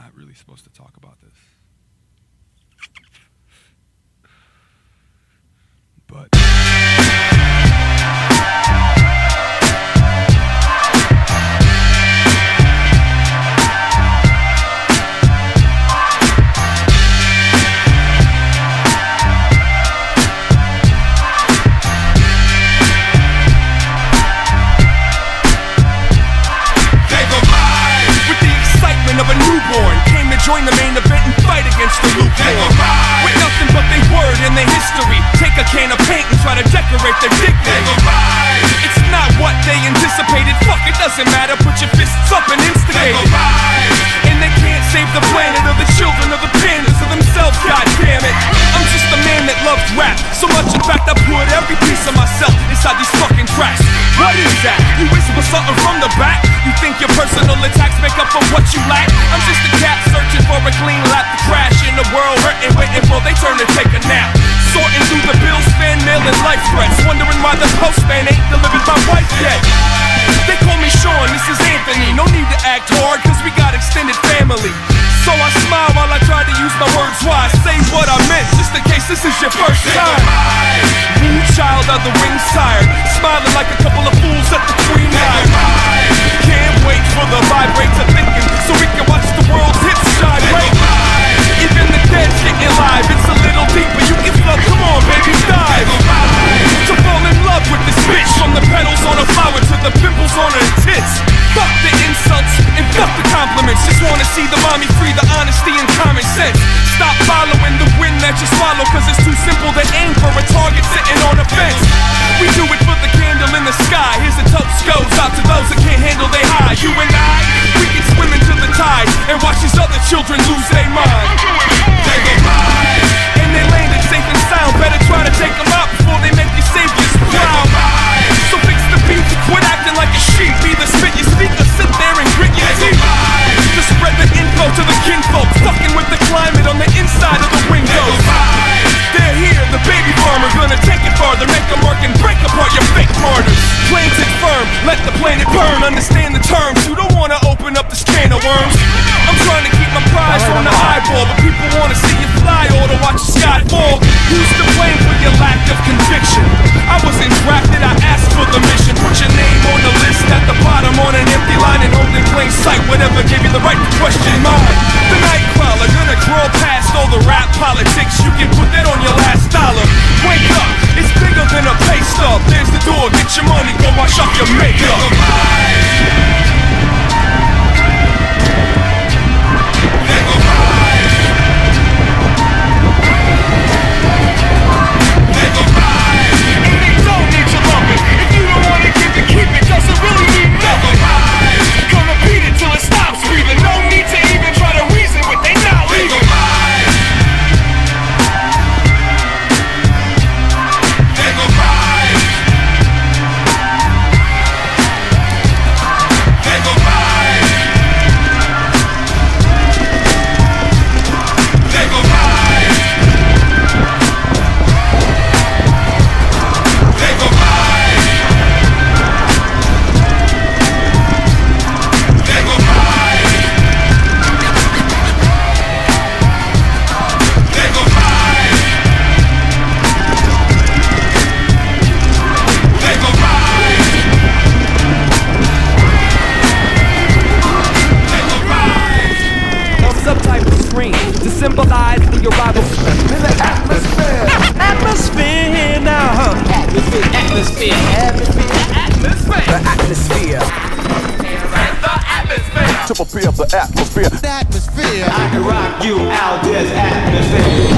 not really supposed to talk about this. But join the main event and fight against the lukewarm. With nothing but their word and their history, take a can of paint and try to decorate their dignity. It's not what they anticipated, fuck it doesn't matter, put your fists up and instigate it. And they can't save the planet or the children or the pandas or themselves, goddammit. I'm just a man that loves rap, so much in fact I put every piece of myself inside these fucking tracks. What is that? You whisper something from the back? You think your personal attacks make up for what you lack? I'm just a cat searching for a clean lap to crash in the world, hurting, waiting for they turn to take a nap. Sorting through the bills, fan mail, and life threats, wondering why the postman ain't delivered my wife yet. They call me Sean, this is Anthony. No need to act hard, cause we got extended family. So I smile while I try to use my words wise. Say what I meant, just in case this is your first time. Rude child of the wings tired, smiling like a couple of fools at the Queen Night. Can't wait for the vibrate to thinking, so we can watch the world's hips shine right. Even the dead's getting live, it's a little deeper, you can flow, come on baby, dive. To fall in love with this bitch, from the petals on a flower to the pimples on her tits. Fuck the insults and fuck the compliments, just wanna see the mommy free, the honesty and common sense. Stop following the wind that you swallow, cause it's too simple to aim for a target sitting on a fence. We do it for the candle in the sky, here's a toast goes out to those that can't handle their high. You and I, we can swim into the tide and watch these other children lose their mind. Take a ride, and they landed safe and sound, better try to take them out before they make your saviors proud. So fix the beat, quit acting like a sheep, either spit your speak or sit there and grit your teeth. To spread the info to the kinfolk, fucking with the climate on the inside of the windows. They're here, the baby farmer, gonna take it farther, make them work and break apart your fake martyrs. Planted firm, let the planet burn, understand the terms, you don't wanna open up this can of worms. I'm trying to keep my prize on the eyeball, but people wanna see you fly or to watch the sky fall. Who's to blame for your lack of conviction? I wasn't drafted, I asked for the mission. Put your name on the list at the bottom on an empty line and hold in plain sight whatever gave you the right to question mine. The nightcrawler gonna crawl past all the rap politics, you can put that on your last dollar. Wake up, it's bigger than a pay stub. There's the door, get your money, go wash off your makeup. Symbolize the arrival in the atmosphere. Atmosphere now. Atmosphere. Atmosphere. The atmosphere. The atmosphere. Triple P of the atmosphere. The atmosphere. I can rock you out this atmosphere.